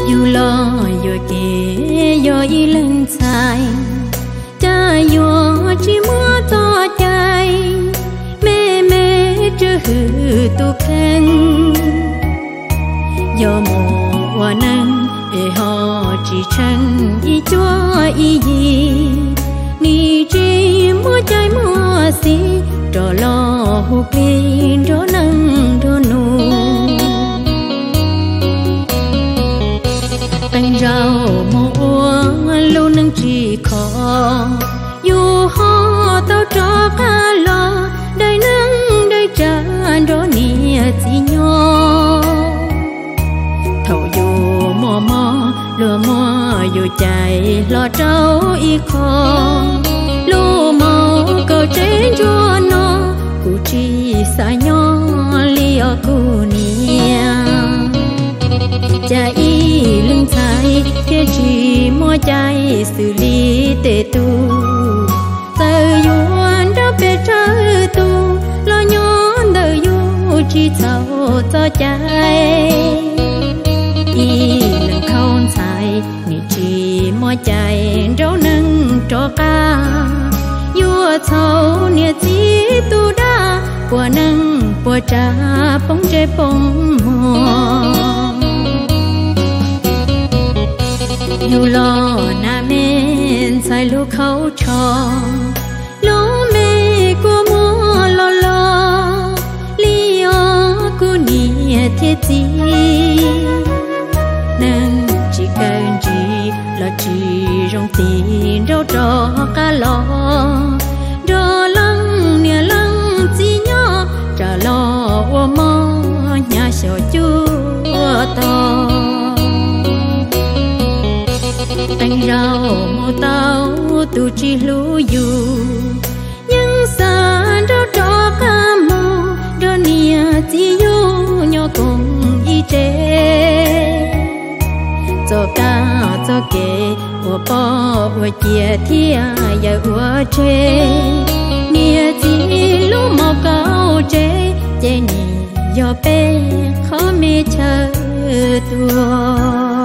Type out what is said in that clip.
dù lo dù kể dù y lần dài cha dù chỉ mua to chạy mẹ mẹ chưa hư tu khen dù mùa nắng để họ chỉ chân y chúa y gì ni chỉ mua trái mua xí trò lo hụt lên trò nắng trò nụ anh rau mua lâu nâng chỉ khó dù họ tao cho cá lo đời nắng đời tràn trò nia chỉ nhỏ thầu dù mò mò lừa mò dù chạy lo trâu y khó lù màu cầu trên chúa nó cụ chỉ xa nhỏ liо cụ nia cha y lưng thái kia chỉ mua trái xử lý tệ tu giờ yuan đã về trái tu lo nhón đời yu chỉ thâu cho trái y lưng không sai ni chỉ mua trái rau nâng cho ca vua thâu nia chỉ tu đa của nâng của cha bông trái bông mò dù lo na men sai lu khâu cho lu mê của mua lo lo liо của nia thiết gì nâng chỉ cần chỉ là chỉ trong tiền đâu cho cả lo cho lăng nia lăng chỉ nhỏ trả lo ô mò nhà sầu chúa to anh rau mô tao tu chi lú dù nhưng xa đâu cho ca mô đó nia chỉ dù nhỏ cùng y chế cho ca cho kê ua bò ua chia thia ya ua chế nia chỉ lú mò cao chế chế ni do bê khó mê chờ tua